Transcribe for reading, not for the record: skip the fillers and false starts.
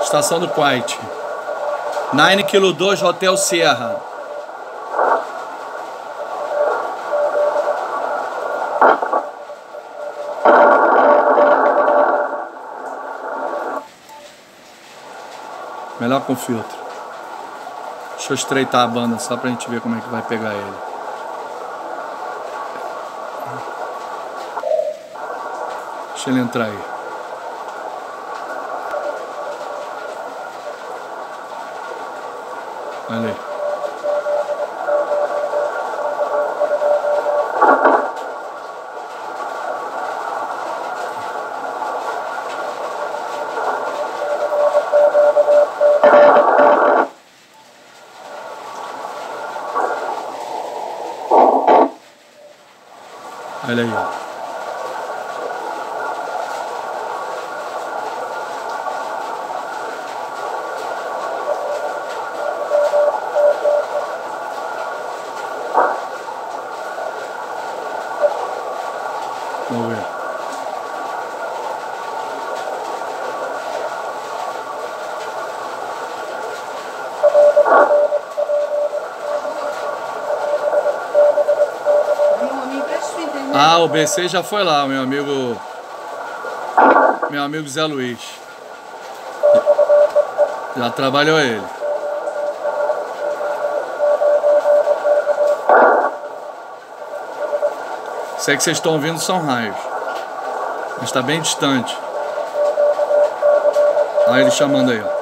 Estação do Kuwait. 9 Kilo 2 Hotel Sierra. Melhor com filtro. Deixa eu estreitar a banda só pra gente ver como é que vai pegar ele. Deixa ele entrar aí. Olha aí. Olha aí, ó. Vamos ver. Ah, o BC já foi lá, meu amigo Zé Luiz. Já trabalhou ele. Sei que vocês estão ouvindo são raios, mas está bem distante. Olha ele chamando aí, ó.